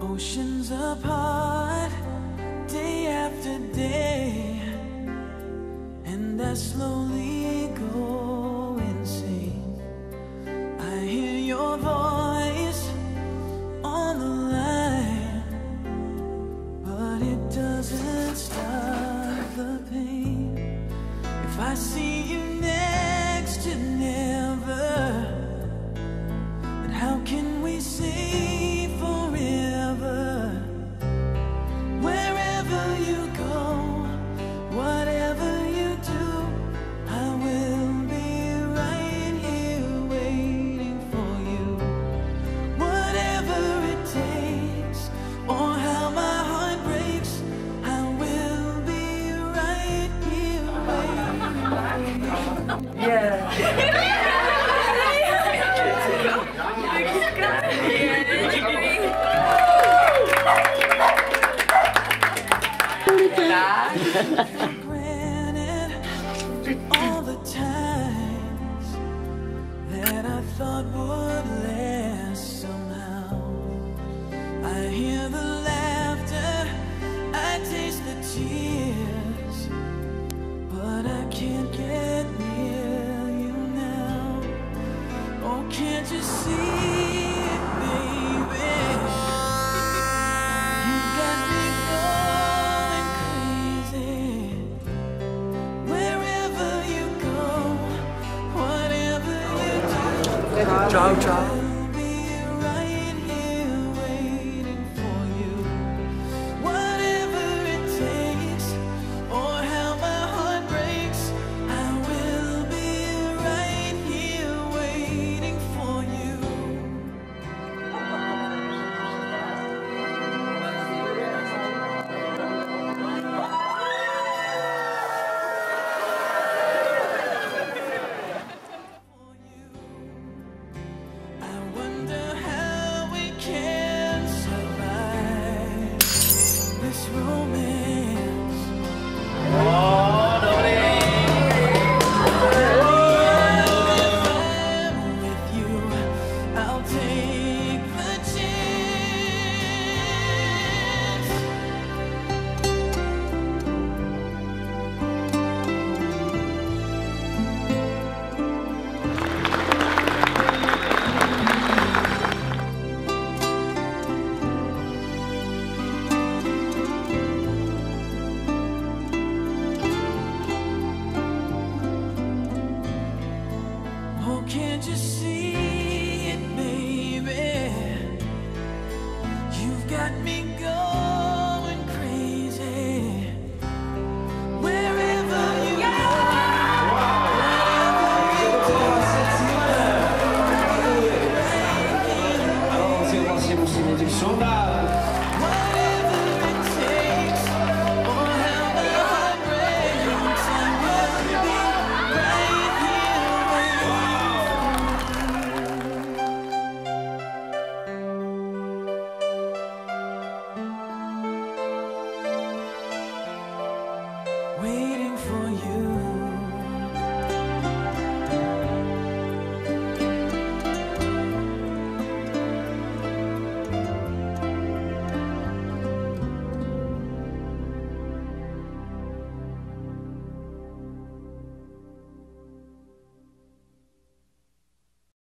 Oceans apart, day after day, and I slowly go insane. I hear your voice on the line, but it doesn't stop the pain. If I see you next to never, then how can we say forever? Wherever you go, whatever you do, I will be right here waiting for you. Whatever it takes, or how my heart breaks, I will be right here waiting for you. Yeah. Granted, all the times that I thought would last somehow. I hear the laughter, I taste the tears, but I can't get near you now. Oh, can't you see it, baby? You got me going crazy. Wherever you go, whatever you do, I'll be right here waiting for you. Whatever it takes, or how my heart breaks, I will be right here waiting for you. I wonder how we can survive this romance. If I'm with you, I'll take the chance. Oh, can't you see it, baby? You've got me going crazy. Wherever you go, whatever it takes, or how my heart breaks, I will be right here waiting.